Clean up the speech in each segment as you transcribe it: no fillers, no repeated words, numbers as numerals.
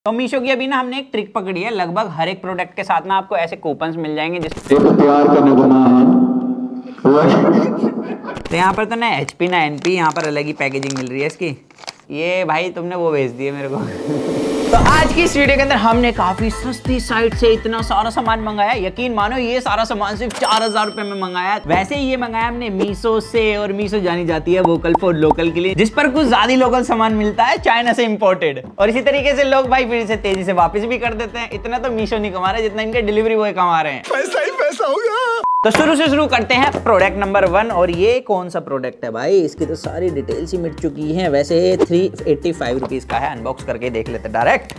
तो मीशो की अभी ना हमने एक ट्रिक पकड़ी है, लगभग हर एक प्रोडक्ट के साथ ना आपको ऐसे कूपन्स मिल जाएंगे जिससे प्यार करने को ना तो यहाँ पर तो ना HP ना NP, यहाँ पर अलग ही पैकेजिंग मिल रही है इसकी। ये भाई तुमने वो भेज दिए मेरे को तो आज की इस वीडियो के अंदर हमने काफी सस्ती साइट से इतना सारा सामान मंगाया, यकीन मानो ये सारा सामान सिर्फ 4000 रुपए में मंगाया। वैसे ही ये मंगाया हमने मीशो से, और मीशो जानी जाती है वोकल फॉर लोकल के लिए, जिस पर कुछ ज्यादा लोकल सामान मिलता है चाइना से इंपोर्टेड, और इसी तरीके से लोग भाई फिर से तेजी से वापस भी कर देते हैं। इतना तो मीशो नहीं कमा रहे जितना इनके डिलीवरी बॉय कमा रहे हैं। पैसा ही पैसा होगा। तो शुरू से शुरू करते हैं प्रोडक्ट नंबर 1। और ये कौन सा प्रोडक्ट है भाई, इसकी तो सारी डिटेल्स ही मिट चुकी हैं। वैसे 385 रुपीज का है, अनबॉक्स करके देख लेते डायरेक्ट।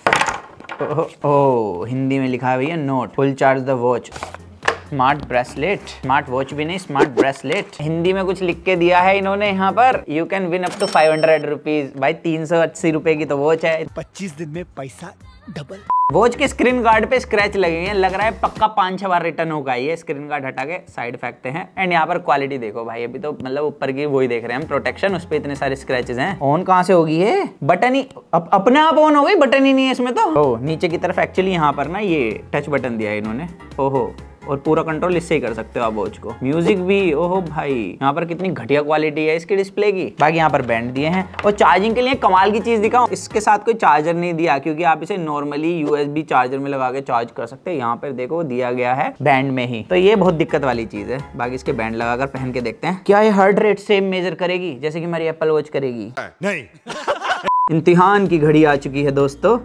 ओह हिंदी में लिखा है भैया, note full charge the watch, smart bracelet, smart watch भी नहीं स्मार्ट ब्रेसलेट। हिंदी में कुछ लिख के दिया है इन्होंने यहाँ पर, you can win up to 500 rupees. भाई 380 रुपए की तो वॉच है। 25 दिन में पैसा डबल। वॉच के स्क्रीन गार्ड पे स्क्रैच लगे हैं, लग रहा है पक्का 5-6 बार रिटर्न होगा। ये स्क्रीन गार्ड हटा के साइड फेंकते हैं। एंड यहाँ पर क्वालिटी देखो भाई, अभी तो मतलब ऊपर की वही देख रहे हैं हम, प्रोटेक्शन, उस पे इतने सारे स्क्रैचेस हैं। ऑन कहाँ से होगी ये, बटन ही अपने आप ऑन हो गई, बटन ही नहीं है इसमें तो। ओह नीचे की तरफ एक्चुअली यहाँ पर ना ये टच बटन दिया है इन्होंने। ओहो, और पूरा कंट्रोल इससे ही कर सकते हो आप वॉच को। म्यूजिक भी, ओहो भाई यहाँ पर कितनी घटिया क्वालिटी है इसकी डिस्प्ले की। बाकी यहाँ पर बैंड दिए हैं, और चार्जिंग के लिए कमाल की चीज दिखाऊं, इसके साथ कोई चार्जर नहीं दिया, क्योंकि आप इसे नॉर्मली USB चार्जर में लगा के चार्ज कर सकते हैं। यहाँ पर देखो दिया गया है बैंड में ही, तो ये बहुत दिक्कत वाली चीज है। बाकी इसके बैंड लगाकर पहन के देखते हैं क्या ये हार्ट रेट सेम मेजर करेगी जैसे कि हमारी एप्पल वॉच करेगी। नहीं इम्तिहान की घड़ी आ चुकी है दोस्तों।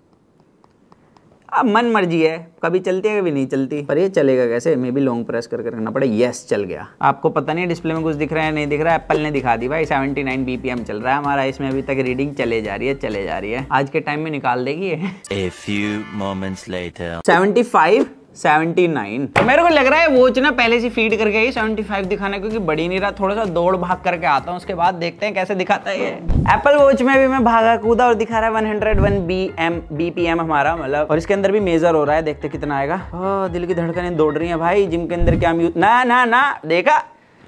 अब मन मर्जी है, कभी चलती है कभी नहीं चलती, पर ये चलेगा कैसे, मे भी लॉन्ग प्रेस कर करना पड़े। यस चल गया। आपको पता नहीं डिस्प्ले में कुछ दिख रहा है नहीं दिख रहा है, एप्पल ने दिखा दी भाई। 79 BPM चल रहा है हमारा, इसमें अभी तक रीडिंग चले जा रही है। आज के टाइम में निकाल देगी ये। A few moments later. 75 79। तो मेरे को लग रहा है वॉच ना पहले से फीड करके ही 75 दिखाना, क्योंकि बढ़ी नहीं रहा। थोड़ा सा दौड़ भाग करके आता हूँ, उसके बाद देखते हैं कैसे दिखाता है ये। एप्पल वॉच में भी मैं भागा कूदा और दिखा रहा है 101 BPM हमारा, मतलब, और इसके अंदर भी मेजर हो रहा है। देखते कितना आएगा। दिल की धड़कनें दौड़ रही हैं भाई। जिम के अंदर क्या ना देखा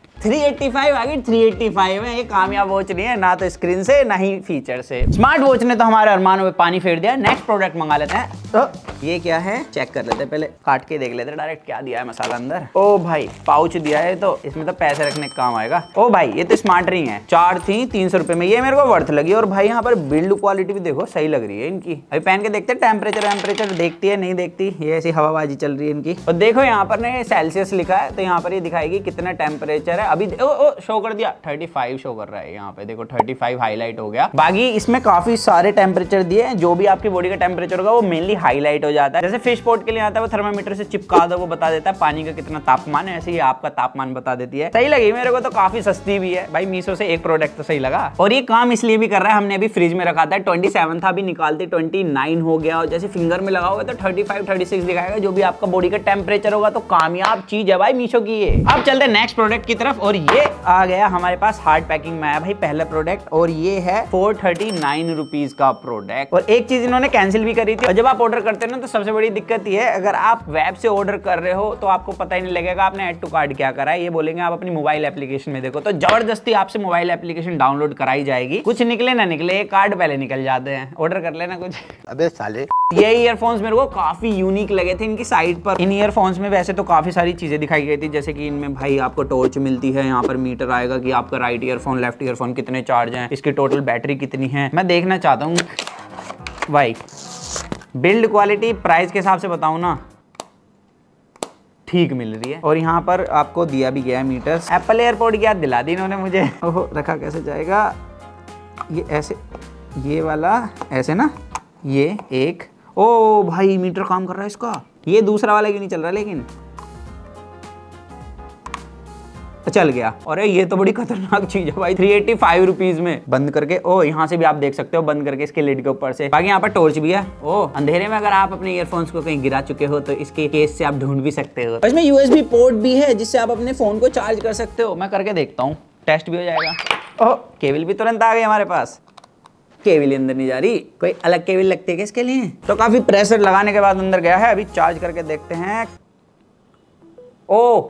385 आ गई। 385 है, ये कामयाब वॉच नहीं है, ना तो स्क्रीन से ना ही फीचर से। स्मार्ट वॉच ने तो हमारे अरमानों में पानी फेर दिया। नेक्स्ट प्रोडक्ट मंगा लेते हैं। तो ये क्या है चेक कर लेते हैं, पहले काट के देख लेते हैं डायरेक्ट क्या दिया है मसाला अंदर। ओ भाई पाउच दिया है, तो इसमें तो पैसे रखने का काम आएगा। ओ भाई ये तो स्मार्ट रिंग है, 4 थी 300 रुपए में, ये मेरे को वर्थ लगी। और भाई यहाँ पर बिल्ड क्वालिटी भी देखो सही लग रही है इनकी। अभी पहन के देखते हैं टेम्परेचर देखती है नहीं देखती, ये ऐसी हवाबाजी चल रही है इनकी। और देखो यहाँ पर ना सेल्सियस लिखा है, तो यहाँ पर ये दिखाएगी कितना टेम्परेचर है। अभी शो कर दिया 35 शो कर रहा है यहाँ पे, देखो 35 हाईलाइट हो गया। बाकी इसमें काफी सारे टेम्परेचर दिए हैं, जो भी आपकी बॉडी का टेम्परेचर होगा वो मेनली हाईलाइट हो जाता है। जैसे फिश पोर्ट के लिए आता है वो थर्मामीटर से चिपका दो, वो बता देता है पानी का कितना तापमान है, ऐसे ही आपका तापमान बता देती है। सही लगी मेरे को तो, काफी सस्ती भी है भाई। मीशो से एक प्रोडक्ट तो सही लगा, और ये काम इसलिए भी कर रहा है, हमने अभी फ्रिज में रखा था 27 था, अभी निकालते 29 हो गया। और जैसे फिंगर में लगाओगे तो 35 36 दिखाएगा, जो भी आपका बॉडी का टेम्परेचर होगा। तो कामयाब चीज है भाई मीशो की ये। अब चलते हैं नेक्स्ट प्रोडक्ट की तरफ, और ये आ गया हमारे पास हार्ड पैकिंग में आया भाई पहला प्रोडक्ट, और ये है 439 रुपीज का प्रोडक्ट। और एक चीज इन्होंने कैंसिल भी करी थी। और जब आप ऑर्डर करते हैं ना, तो सबसे बड़ी दिक्कत ये है, अगर आप वेब से ऑर्डर कर रहे हो तो आपको पता ही नहीं लगेगा आपने ऐड टू कार्ट क्या करा है। ये बोलेंगे आप अपनी मोबाइल एप्लीकेशन में देखो, तो जबरदस्ती आपसे मोबाइल एप्लीकेशन डाउनलोड कराई जाएगी। कुछ निकले ना निकले, ये कार्ड पहले निकल जाते हैं। ऑर्डर कर लेना कुछ। अबे साले ये ईयरफोन्स मेरे को काफी यूनिक लगे थे इनकी साइट पर। इन ईयरफोन्स में वैसे तो काफी सारी चीजें दिखाई गई थी, जैसे कि इनमें भाई आपको टॉर्च मिलती है, यहाँ पर मीटर आएगा कि आपका राइट ईयरफोन लेफ्ट ईयरफोन कितने चार्ज हैं, इसकी टोटल बैटरी कितनी है। मैं देखना चाहता हूँ भाई। बिल्ड क्वालिटी प्राइस के हिसाब से बताऊँ ना, ठीक मिल रही है। और यहाँ पर आपको दिया भी गया है मीटर्स। एप्पल एयरपोर्ट की याद दिला दी इन्होंने मुझे। ओहो रखा कैसे जाएगा ये, ऐसे ये वाला ऐसे ना, ये एक। ओ भाई मीटर काम कर रहा है इसका। ये दूसरा वाला क्यों नहीं चल रहा, लेकिन चल गया। और ये तो बड़ी खतरनाक चीज है भाई। 385 रुपीज में बंद करके। ओ यहाँ से भी आप देख सकते हो बंद करके इसके लिड के ऊपर से। बाकी यहाँ पर टॉर्च भी है। ओ अंधेरे में अगर आप अपने ईयरफोन्स को कहीं गिरा चुके हो तो इसके केस से आप ढूंढ भी सकते हो। इसमें USB पोर्ट भी है, जिससे आप अपने फोन को चार्ज कर सकते हो। मैं करके देखता हूँ, टेस्ट भी हो जाएगा। ओह केबल भी तुरंत आ गई हमारे पास। केबल अंदर नहीं जा रही, कोई अलग केबल लगती है इसके लिए। तो काफी प्रेशर लगाने के बाद अंदर गया है। अभी चार्ज करके देखते हैं। ओ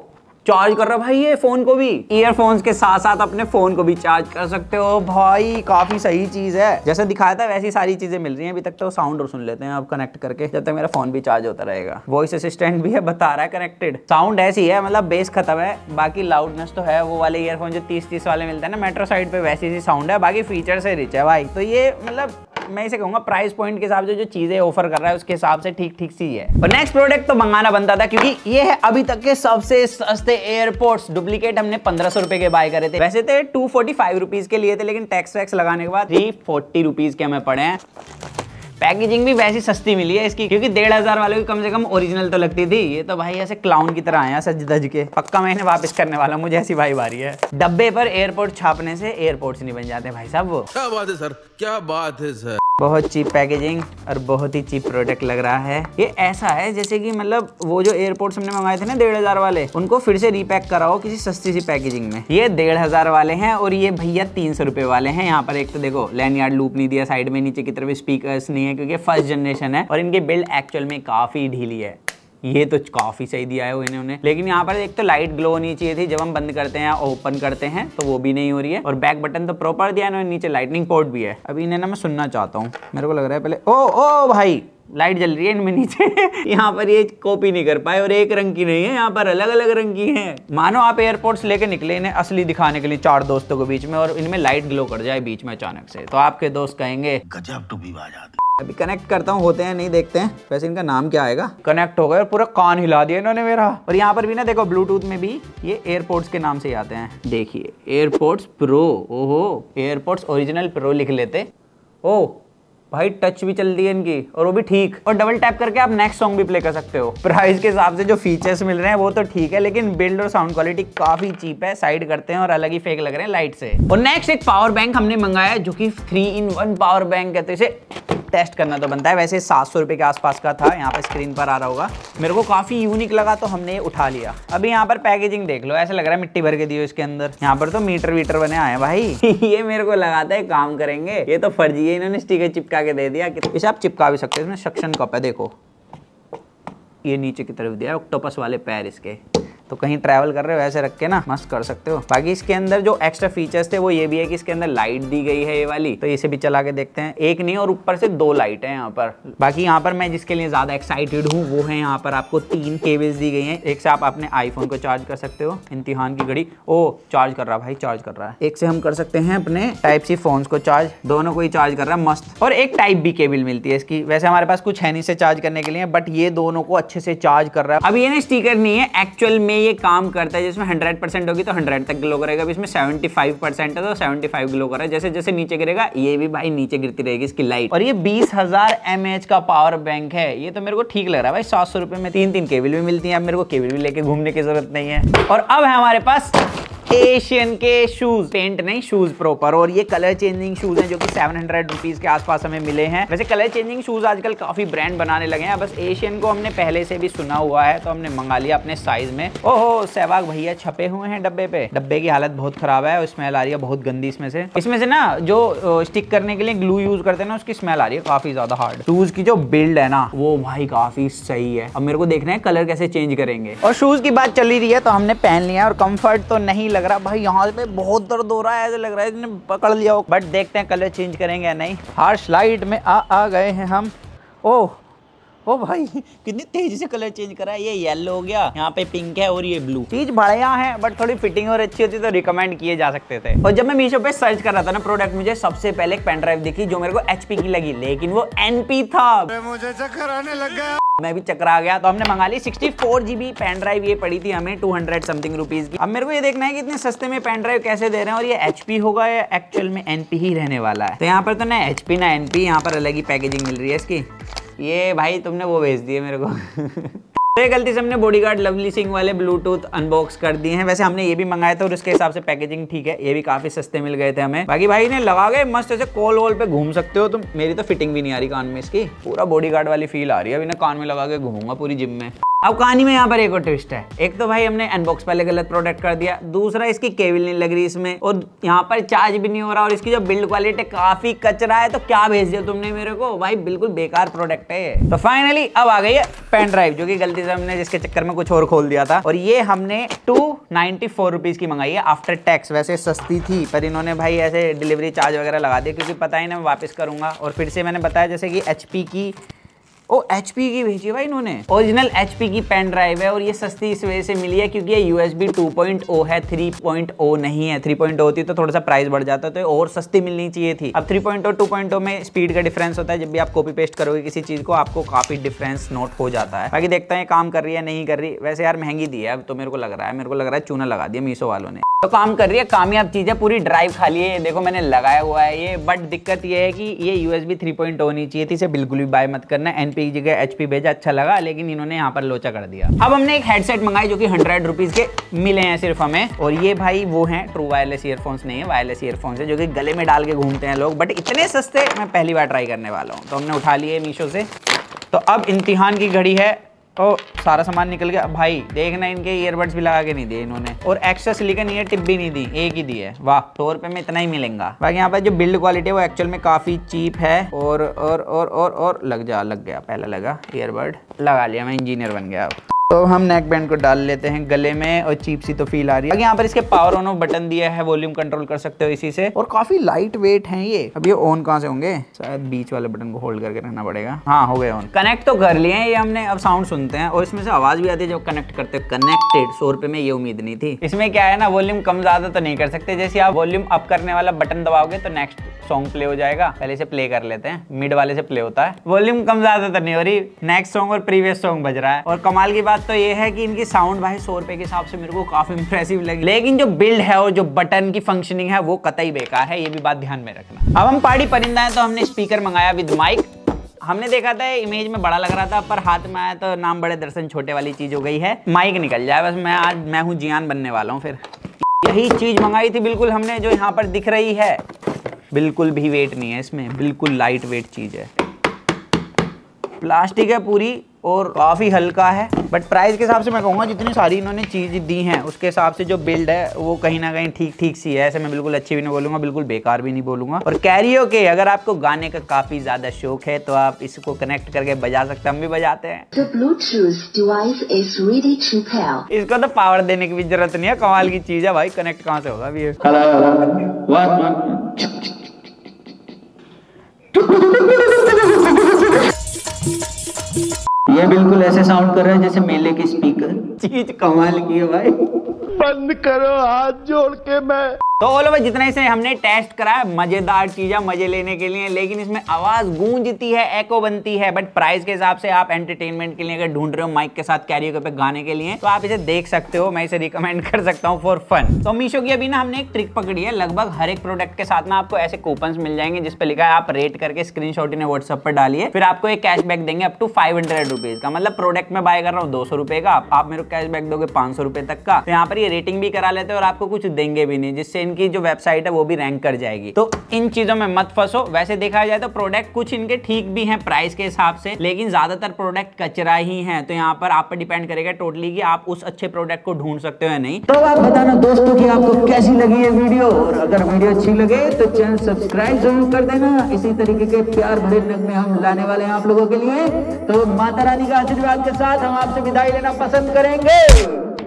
चार्ज कर रहा भाई ये फोन को भी। ईयरफोन्स के साथ साथ अपने फोन को भी चार्ज कर सकते हो भाई, काफी सही चीज है। जैसे दिखाया था वैसी सारी चीजें मिल रही हैं। अभी तक तो साउंड और सुन लेते हैं अब कनेक्ट करके, जब तक मेरा फोन भी चार्ज होता रहेगा। वॉइस असिस्टेंट भी है, बता रहा है कनेक्टेड। साउंड ऐसी है, मतलब बेस खत्म है, बाकी लाउडनेस तो है। वो वाले ईयरफोन जो 30-30 वाले मिलते हैं ना मेट्रो साइड पे, वैसी सी साउंड है, बाकी फीचर से रिच है भाई। तो ये मतलब मैं इसे कहूंगा प्राइस पॉइंट के हिसाब से जो चीजें ऑफर कर रहा है उसके हिसाब से ठीक ठीक सी है। और नेक्स्ट प्रोडक्ट तो मंगाना बनता था, क्योंकि ये है अभी तक के सबसे सस्ते एयरपोर्ट्स। डुप्लीकेट हमने 1500 रुपए के बाय करे थे, वैसे थे 245 रुपीज के लिए थे, लेकिन टैक्स वैक्स लगाने के बाद 340 रुपीज के हमें पड़े हैं। पैकेजिंग भी वैसी सस्ती मिली है इसकी, क्योंकि 1500 वालों की कम से कम ओरिजिनल तो लगती थी। ये तो भाई ऐसे क्लाउन की तरह आया सज धज के। पक्का मैं इन्हें वापस करने वाला, मुझे ऐसी भाई बारी है। डब्बे पर एयरपोर्ट छापने से एयरपोर्ट्स नहीं बन जाते भाई साहब। वो क्या बात है सर, क्या बात है सर। बहुत चीप पैकेजिंग और बहुत ही चीप प्रोडक्ट लग रहा है। ये ऐसा है जैसे कि मतलब वो जो एयरपोर्ट्स हमने मंगाए थे ना 1500 वाले, उनको फिर से रीपैक कराओ किसी सस्ती सी पैकेजिंग में। ये 1500 वाले हैं और ये भैया 300 रुपए वाले हैं। यहाँ पर एक तो देखो लैंडयार्ड लूप नहीं दिया साइड में, नीचे की तरफ स्पीकर्स नहीं है क्योंकि फर्स्ट जनरेशन है, और इनकी बिल्ड एक्चुअल में काफी ढीली है। ये तो काफी सही दिया है वो इन्होंने, लेकिन यहाँ पर एक तो लाइट ग्लो होनी चाहिए थी जब हम बंद करते हैं ओपन करते हैं, तो वो भी नहीं हो रही है। और बैक बटन तो प्रॉपर दिया है, नीचे लाइटनिंग पोर्ट भी है। अभी इन्हें ना मैं सुनना चाहता हूँ, मेरे को लग रहा है पहले ओ भाई लाइट जल रही है इनमें नीचे। यहाँ पर ये कॉपी नहीं कर पाए, और एक रंग की नहीं है, यहाँ पर अलग अलग रंग की है। मानो आप एयरपोर्ट्स लेके निकले इन्हें असली दिखाने के लिए 4 दोस्तों के बीच में, और इनमें लाइट ग्लो कर जाए बीच में अचानक से, तो आपके दोस्त कहेंगे गजब टू भी बात। अभी कनेक्ट करता हूँ, होते हैं नहीं देखते हैं। वैसे इनका नाम क्या आएगा। कनेक्ट हो गया और पूरा कान हिला दिया इन्होंने मेरा। और यहाँ पर भी ना देखो ब्लूटूथ में भी ये एयरपोर्ट्स के नाम से ही आते हैं। देखिए एयरपोर्ट्स प्रो, ओहो एयरपोर्ट्स ओरिजिनल प्रो लिख लेते। ओ भाई टच भी चल रही है इनकी, और वो भी ठीक। और डबल टैप करके आप नेक्स्ट सॉन्ग भी प्ले कर सकते हो। प्राइस के हिसाब से जो फीचर्स मिल रहे हैं वो तो ठीक है, लेकिन बिल्ड और साउंड क्वालिटी काफी चीप है। साइड करते हैं और अलग ही फेक लग रहे हैं लाइट से। और नेक्स्ट एक पावर बैंक हमने मंगाया जो कि 3-in-1 पावर बैंक है, तो इसे टेस्ट करना तो बनता है। वैसे 700 रुपए के आसपास का था, यहाँ पे स्क्रीन पर आ रहा होगा। मेरे को काफी यूनिक लगा तो हमने ये उठा लिया। अभी यहाँ पर पैकेजिंग देख लो, ऐसा लग रहा है मिट्टी भर के दी हो इसके अंदर। यहाँ पर तो मीटर वीटर बने आए भाई। ये मेरे को लगाता है काम करेंगे, ये तो फर्जी है, इन्होंने स्टिकर चिपका के दे दिया। इसे आप चिपका भी सकते हो, इसमें सक्शन कप है देखो, ये नीचे की तरफ दिया है ऑक्टोपस वाले पैर इसके, तो कहीं ट्रैवल कर रहे हो ऐसे रख के ना मस्त कर सकते हो। बाकी इसके अंदर जो एक्स्ट्रा फीचर्स थे वो ये भी है कि इसके अंदर लाइट दी गई है ये वाली, तो इसे भी चला के देखते हैं। एक नहीं और ऊपर से 2 लाइट है यहाँ पर। बाकी यहाँ पर मैं जिसके लिए ज्यादा एक्साइटेड हूँ वो है, यहाँ पर आपको 3 केबल्स दी गई हैं। एक से आप अपने आईफोन को चार्ज कर सकते हो, इम्तिहान की घड़ी ओ चार्ज कर रहा भाई, चार्ज कर रहा है। एक से हम कर सकते हैं अपने टाइप सी फोन को चार्ज, दोनों को ही चार्ज कर रहा है मस्त। और एक टाइप बी केबल मिलती है इसकी, वैसे हमारे पास कुछ है नहीं से चार्ज करने के लिए, बट ये दोनों को अच्छे से चार्ज कर रहा है। अब ये ना स्टिकर नहीं है, एक्चुअल में ये काम करता है। जिसमें 100% होगी तो 100 तक ग्लो करेगा, इसमें 75% है तो 75 ग्लो कर रहा है। जैसे जैसे नीचे गिरेगा ये भी भाई नीचे गिरती रहेगी इसकी लाइट। और ये 20,000 mAh का पावर बैंक है। ये तो मेरे को ठीक लग रहा है भाई। 700 रुपए में 3 केबल भी मिलती है, अब मेरे को केबल भी लेके घूमने की जरूरत नहीं है। और अब है हमारे पास एशियन के शूज, पेंट नहीं शूज प्रॉपर। और ये कलर चेंजिंग शूज हैं जो कि 700 रुपीज के आसपास हमें मिले हैं। वैसे कलर चेंजिंग शूज आजकल काफी ब्रांड बनाने लगे हैं, बस एशियन को हमने पहले से भी सुना हुआ है तो हमने मंगा लिया अपने साइज में। ओहो सहवाग भैया छपे हुए हैं डब्बे पे। डब्बे की हालत बहुत खराब है और स्मेल आ रही है बहुत गंदी इसमें से ना जो स्टिक करने के लिए ग्लू यूज करते हैं ना उसकी स्मेल आ रही है काफी ज्यादा हार्ड। शूज की जो बिल्ड है ना वो भाई काफी सही है। अब मेरे को देखना है कलर कैसे चेंज करेंगे। और शूज की बात चली रही है तो हमने पहन लिया और कंफर्ट तो नहीं लग रहा भाई, यहाँ पे बहुत दर्द हो रहा है, ऐसा लग रहा है इसने पकड़ लिया हो। बट देखते हैं कलर चेंज करेंगे या नहीं। हार्श लाइट में आ गए हैं हम। ओ भाई कितनी तेजी से कलर चेंज करा है। ये येलो हो गया, यहाँ पे पिंक है और ये ब्लू। चीज बढ़िया है बट थोड़ी फिटिंग और अच्छी होती तो रिकमेंड किए जा सकते थे। और जब मैं मीशो पे सर्च कर रहा था ना प्रोडक्ट, मुझे सबसे पहले एक पेन ड्राइव दिखी जो मेरे को HP की लगी, लेकिन वो NP था। मुझे चक्कर आने लग गया, मैं भी चकरा गया। तो हमने मंगा ली 64 GB पेन ड्राइव। ये पड़ी थी हमें 200 समथिंग रुपीज की। अब मेरे को ये देखना है कि इतने सस्ते में पेन ड्राइव कैसे दे रहे हैं और ये HP होगा या एक्चुअल में NP ही रहने वाला है। तो यहाँ पर तो ना HP ना NP, यहाँ पर अलग ही पैकेजिंग मिल रही है इसकी। ये भाई तुमने वो भेज दिए मेरे को। तो गलती से हमने बॉडीगार्ड लवली सिंह वाले ब्लूटूथ अनबॉक्स कर दिए हैं। वैसे हमने ये भी मंगाए थे और उसके हिसाब से पैकेजिंग ठीक है, ये भी काफी सस्ते मिल गए थे हमें। बाकी भाई ने लगा गए मस्त, ऐसे कॉल वॉल पे घूम सकते हो तुम। मेरी तो फिटिंग भी नहीं आ रही कान में इसकी, पूरा बॉडीगार्ड वाली फील आ रही है। अभी ना कान में लगा के घूमूंगा पूरी जिम में। अब कहानी में यहाँ पर एक और ट्विस्ट है। एक तो भाई हमने अनबॉक्स पहले गलत प्रोडक्ट कर दिया, दूसरा इसकी केबल नहीं लग रही इसमें, और यहाँ पर चार्ज भी नहीं हो रहा, और इसकी जो बिल्ड क्वालिटी काफी कचरा है। तो क्या भेज दिया तुमने मेरे को भाई, बिल्कुल बेकार प्रोडक्ट है ये। तो फाइनली अब आ गई है पेन ड्राइव, जो कि गलती से हमने जिसके चक्कर में कुछ और खोल दिया था, और ये हमने 294 रुपीज की मंगाई है आफ्टर टैक्स। वैसे सस्ती थी पर इन्होंने भाई ऐसे डिलीवरी चार्ज वगैरह लगा दिया, क्योंकि पता ही ना मैं वापस करूंगा। और फिर से मैंने बताया जैसे कि HP की HP की भेजी है भाई इन्होंने, ओरिजिनल HP की पेन ड्राइव है, और ये सस्ती इस वजह से मिली है क्योंकि ये USB 2.0 है, 3.0 नहीं है। 3.0 होती तो थोड़ा सा प्राइस बढ़ जाता, तो और सस्ती मिलनी चाहिए थी। अब 3.0 2.0 में स्पीड का डिफरेंस होता है, जब भी आप कॉपी पेस्ट करोगे किसी चीज को आपको काफी डिफरेंस नोट हो जाता है। बाकी देखते हैं काम कर रही है नहीं कर रही। वैसे यार महंगी दी है अब तो, मेरे को लग रहा है चूना लगा दिया मीशो वालों ने। तो काम कर रही है, कामयाब चीज है, पूरी ड्राइव खाली है। देखो मैंने लगाया हुआ है ये, बट दिक्कत ये है कि ये USB 3.0 होनी चाहिए थी, इसे बिल्कुल भी बाय मत करना। NP की जगह HP भेजा, अच्छा लगा, लेकिन इन्होंने यहाँ पर लोचा कर दिया। अब हमने एक हेडसेट मंगाई जो कि 100 रुपीज के मिले हैं सिर्फ हमें, और ये भाई वो हैं ट्रू वायरलेस ईयरफोन्स नहीं है, वायरलेस ईयरफोन्स है जो कि गले में डाल के घूमते हैं लोग, बट इतने सस्ते मैं पहली बार ट्राई करने वाला हूँ। तो हमने उठा लिए मीशो से। तो अब इम्तिहान की घड़ी है। ओ सारा सामान निकल गया भाई, देखना इनके ईयरबड्स भी लगा के नहीं दिए इन्होंने, और एक्स्ट्रा सिलिकॉन ईयर टिप भी नहीं दी, एक ही दी है। वाह, 100 रुपए में इतना ही मिलेगा। बाकी यहाँ पर जो बिल्ड क्वालिटी है वो एक्चुअल में काफी चीप है। और लग गया पहला लगा ईयरबड, लगा लिया, मैं इंजीनियर बन गया। तो हम नेक बैंड को डाल लेते हैं गले में, और चीप सी तो फील आ रही है। यहाँ पर इसके पावर ऑन ऑफ बटन दिया है, वॉल्यूम कंट्रोल कर सकते हो इसी से, और काफी लाइट वेट है ये। अब ये ऑन कहाँ से होंगे, शायद बीच वाले बटन को होल्ड करके रखना पड़ेगा। हाँ हो गए ऑन। कनेक्ट तो कर लिए हैं ये हमने, अब साउंड सुनते हैं, और इसमें से आवाज भी आती है जब कनेक्ट करते हैं। कनेक्टेड 100 रुपए में, ये उम्मीद नहीं थी। इसमें क्या है ना, वॉल्यूम कम ज्यादा तो नहीं कर सकते। जैसे आप वॉल्यूम अप करने वाला बटन दबाओगे तो नेक्स्ट सॉन्ग प्ले हो जाएगा। पहले से प्ले कर लेते हैं, मिड वाले से प्ले होता है। वॉल्यूम कम ज्यादा तो नहीं हो रही, नेक्स्ट सॉन्ग और प्रीवियस सॉन्ग बज रहा है। और कमाल की बात तो ये है कि इनकी साउंड भाई 100 रुपए के हिसाब से मेरे को काफी इंप्रेसिव लगी, लेकिन जो बिल्ड है और जो बटन की फंक्शनिंग है वो कतई बेकार है, ये भी बात ध्यान में रखना। अब हम पहाड़ी परिंदा है तो हमने स्पीकर मंगाया विद माइक। हमने देखा था इमेज में बड़ा लग रहा था, पर हाथ में आया तो नाम बड़े दर्शन छोटे वाली चीज हो गई है। माइक निकल जाए बस, मैं हूँ जियान बनने वाला हूँ। फिर यही चीज मंगाई थी बिल्कुल हमने, जो यहाँ पर दिख रही है। बिल्कुल भी वेट नहीं है इसमें, बिल्कुल लाइट वेट चीज है, प्लास्टिक है पूरी, और काफ़ी हल्का है। बट प्राइस के हिसाब से मैं कहूँगा जितनी सारी इन्होंने चीज़ दी हैं उसके हिसाब से जो बिल्ड है वो कहीं ना कहीं ठीक ठीक सी है। ऐसे मैं बिल्कुल अच्छी भी नहीं बोलूँगा, बिल्कुल बेकार भी नहीं बोलूँगा। और कैरियोके, अगर आपको गाने का काफ़ी ज़्यादा शौक है तो आप इसको कनेक्ट करके बजा सकते हैं, हम भी बजाते हैं। The Bluetooth device is ready to pair. इसको तो पावर देने की भी जरूरत नहीं है, कमाल की चीज़ है भाई। कनेक्ट कहाँ से होगा अभी ये? ये बिल्कुल ऐसे साउंड कर रहा है जैसे मेले के स्पीकर। चीज कमाल की है भाई। बंद करो हाथ जोड़ के। मैं तो ओलो भाई जितना इसे हमने टेस्ट करा है, मजेदार चीज है मजे लेने के लिए, लेकिन इसमें आवाज गूंजती है, एको बनती है। बट प्राइस के हिसाब से आप एंटरटेनमेंट के लिए अगर ढूंढ रहे हो माइक के साथ कैरियोके पे गाने के लिए, तो आप इसे देख सकते हो। मैं इसे रिकमेंड कर सकता हूँ फॉर फन। तो मीशो की अभी ना हमने एक ट्रिक पकड़ी है, लगभग हर एक प्रोडक्ट के साथ ना आपको ऐसे कूपन मिल जाएंगे जिसपे लिखा है आप रेट करके स्क्रीनशॉट इन्हें व्हाट्सएप पर डालिए, फिर आपको एक कैशबैक देंगे अप टू 500 रुपीज का। मतलब प्रोडक्ट में बाय कर रहा हूँ 200 रुपए का, आप मेरे को कैशबैक दोगे 500 रुपए तक का। तो यहाँ पर ये रेटिंग भी करा लेते हैं और आपको कुछ देंगे भी नहीं, जिससे इनकी जो वेबसाइट है वो भी रैंक कर जाएगी। तो इन चीजों में मत फंसो। वैसे देखा जाए तो प्रोडक्ट कुछ इनके ठीक भी हैं प्राइस के हिसाब से, लेकिन ज्यादातर प्रोडक्ट कचरा ही हैं। तो यहाँ पर आप पर डिपेंड करेगा टोटली कि आप उस अच्छे प्रोडक्ट को ढूंढ सकते हो या नहीं। तो आप बताना दोस्तों कि आपको कैसी लगी ये वीडियो, और अगर वीडियो अच्छी लगे तो चैनल सब्सक्राइब जरूर कर देना। इसी तरीके के प्यार भरे नगमे हम लाने वाले हैं आप लोगों के लिए। तो माता रानी का आशीर्वाद के साथ हम आपसे विदाई लेना पसंद करेंगे।